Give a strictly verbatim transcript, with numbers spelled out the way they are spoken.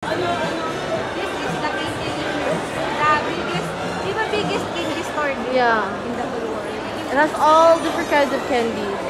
This is the Candylicious. The biggest, di ba biggest candy store dito Yeah. in the whole world? It has all different kinds of candies.